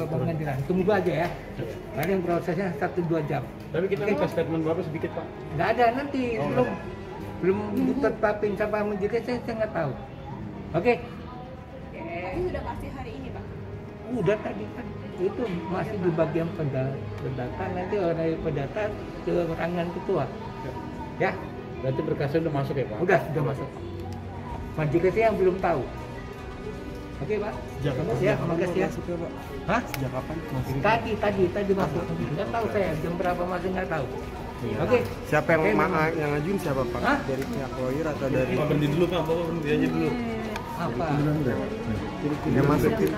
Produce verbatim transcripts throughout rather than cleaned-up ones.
pengadilan. Tunggu aja ya. Karena yang prosesnya satu dua jam. Tapi kita minta statement Bapak sedikit Pak. Nggak ada nanti, oh, belum ada. belum ditetapin siapa menjadi saya saya nggak tahu. Oke? Tapi sudah pasti hari ini Pak? Udah tadi kan. Itu masih di bagian pendata, nanti orang dari pendata ke rangan ketua. Ya? Berarti berkasnya udah masuk ya Pak? Udah, sudah masuk. Majelis yang belum tahu. Oke Pak? Sejak kapan? Ya, makasih ya. Masuk ya Pak? Hah? Sejak kapan? Masuk. Tadi, tadi, tadi masuk. Nggak tahu saya, jam berapa masuk nggak tahu. Iya. Oke. Siapa yang Oke, ma- Mama. yang ngajuin siapa Pak? Hah? Dari pihak lawyer atau dari Pak berhenti dulu Pak, Bapak berhenti aja dulu. Apa? yang masukin?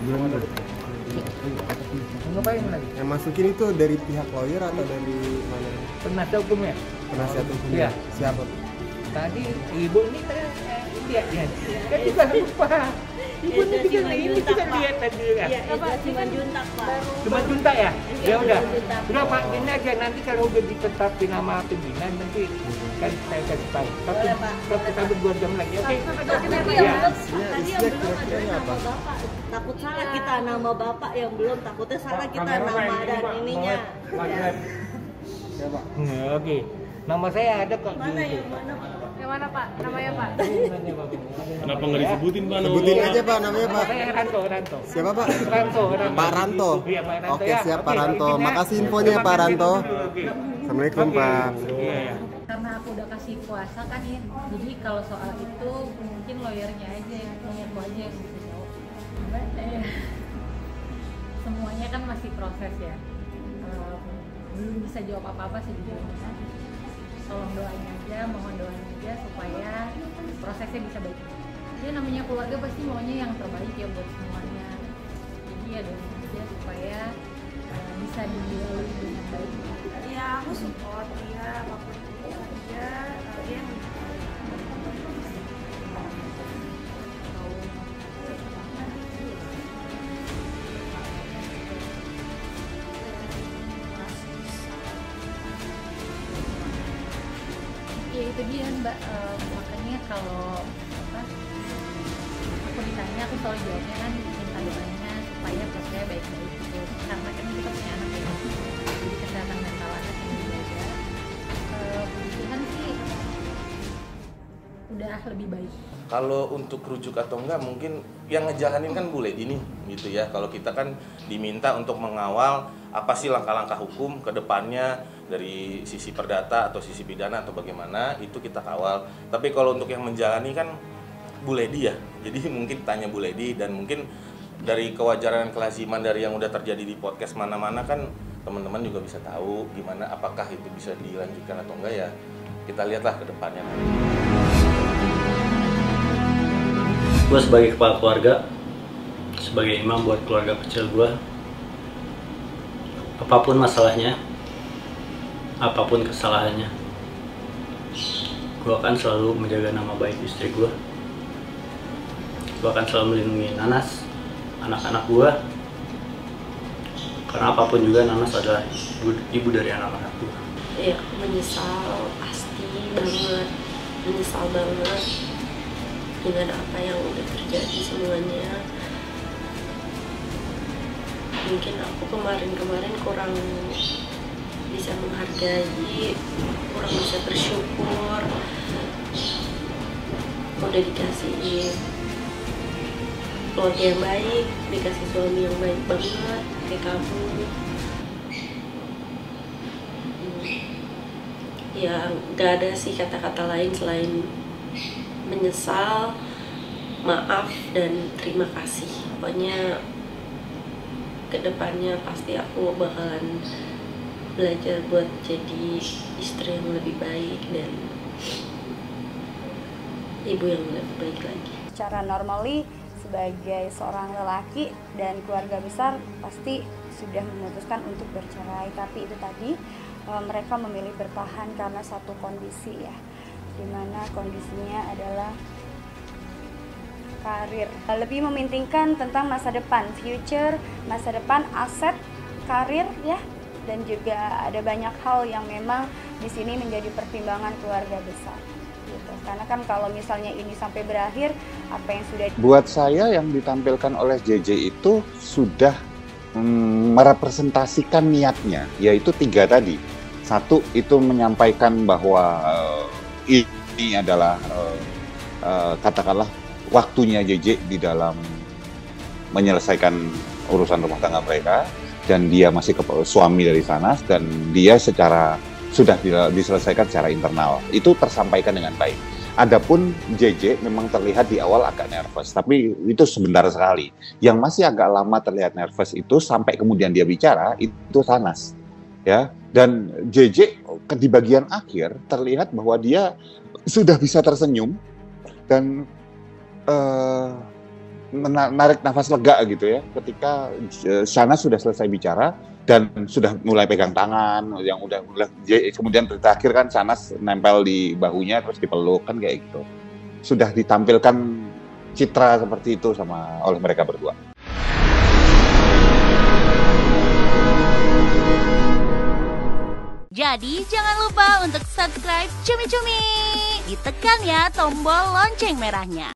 Ngapain lagi? Yang masukin itu dari pihak lawyer atau dari mana? Penasihat hukumnya. Penasihat hukum. Iya. Siapa? Tadi ibu ini saya lihat ya. Kan juga lupa. Ibu ini juga ini juga lihat tadi kan. Iya, itu cuma juntak Pak. Cuma junta ya? Ya udah. junta. Udah Pak, ini aja nanti kalau udah ditetapin nama pimpinan nanti kan saya kasih tahu. Tapi Boleh, Pak. tapi sampai dua jam lagi. Oke. Tadi yang Iya. belum, tadi yang Iya, belum ada kira-kira nama apa? Bapak. Takut salah kita nama Bapak yang belum, takutnya salah kita nama dan ininya. Ya. Hmm, Oke. Nama saya ada kok di Mana yang mana Pak? Yang mana Pak? Namanya Pak? Kenapa nggak disebutin Pak? Sebutin aja Pak namanya Nama Pak. saya Ranto, Ranto. Siapa Pak? Ranto, Ranto. Pak Ranto. Iya, Pak Ranto. Oke, ya. siap Pak Oke, Ranto. izin ya. Makasih infonya Terima Pak kasih Ranto. dulu. Oke. Assalamualaikum Oke. Pak. Iya, iya. Karena aku udah kasih kuasa kan ya, jadi kalau soal itu mungkin lawyernya aja yang lawyerku aja yang bisa jawab. Gimana ya? Semuanya kan masih proses ya, um, belum bisa jawab apa-apa sejujurnya. Tolong doain aja, mohon doain aja supaya prosesnya bisa baik. Ya namanya keluarga pasti maunya yang terbaik ya buat semuanya. Jadi ya doain aja supaya uh, bisa dilalui dengan baik. Ya aku support dia apapun itu saja. uh, Dia yang Ya itu dia Mbak, Eh, makanya kalau apa aku ditanya aku selalu jawabnya kan minta doanya supaya prosesnya baik-baik gitu, karena kan kita punya anak ya, jadi kesehatan mental anak yang dijaga. Eh, Tuhan sih udah lebih baik. Kalau untuk rujuk atau enggak mungkin yang ngejalanin kan Bu Lady nih gitu ya. Kalau kita kan diminta untuk mengawal apa sih langkah-langkah hukum ke depannya dari sisi perdata atau sisi pidana atau bagaimana, itu kita kawal. Tapi kalau untuk yang menjalani kan Bu Lady ya. Jadi mungkin tanya Bu Lady, dan mungkin dari kewajaran dan kelaziman dari yang udah terjadi di podcast mana-mana kan teman-teman juga bisa tahu gimana, apakah itu bisa dilanjutkan atau enggak ya. Kita lihatlah ke depannya nanti. Gue sebagai kepala keluarga, sebagai imam buat keluarga kecil gue, apapun masalahnya, apapun kesalahannya, gue akan selalu menjaga nama baik istri gue. Gue akan selalu melindungi Nanas, anak-anak gue, karena apapun juga Nanas adalah ibu, ibu dari anak-anak gue. Iya, menyesal pasti banget, menyesal banget dengan apa yang udah terjadi semuanya. Mungkin aku kemarin-kemarin kurang bisa menghargai, kurang bisa bersyukur. Udah dikasih keluarga yang baik, dikasih suami yang baik banget kayak kamu. Ya gak ada sih kata-kata lain selain menyesal, maaf, dan terima kasih. Pokoknya kedepannya pasti aku bakalan belajar buat jadi istri yang lebih baik dan ibu yang lebih baik lagi. Secara normally sebagai seorang lelaki dan keluarga besar pasti sudah memutuskan untuk bercerai, tapi itu tadi e, mereka memilih bertahan karena satu kondisi ya, dimana kondisinya adalah karir, lebih mementingkan tentang masa depan, future, masa depan, aset, karir ya, dan juga ada banyak hal yang memang di sini menjadi pertimbangan keluarga besar. Gitu. Karena kan kalau misalnya ini sampai berakhir, apa yang sudah buat saya yang ditampilkan oleh J J itu sudah mm, merepresentasikan niatnya, yaitu tiga tadi. Satu, itu menyampaikan bahwa uh, ini adalah uh, uh, katakanlah waktunya J J di dalam menyelesaikan urusan rumah tangga mereka, dan dia masih ke suami dari Sanas, dan dia secara sudah diselesaikan secara internal. Itu tersampaikan dengan baik. Adapun J J memang terlihat di awal agak nervous, tapi itu sebentar sekali. Yang masih agak lama terlihat nervous itu sampai kemudian dia bicara, itu Sanas. Ya, dan J J di bagian akhir terlihat bahwa dia sudah bisa tersenyum dan uh, menarik nafas lega gitu ya ketika Sanas sudah selesai bicara dan sudah mulai pegang tangan, yang udah udah kemudian terakhir kan Sanas nempel di bahunya terus dipeluk kan kayak gitu. Sudah ditampilkan citra seperti itu sama oleh mereka berdua. Jadi jangan lupa untuk subscribe Cumi Cumi. Ditekan ya tombol lonceng merahnya.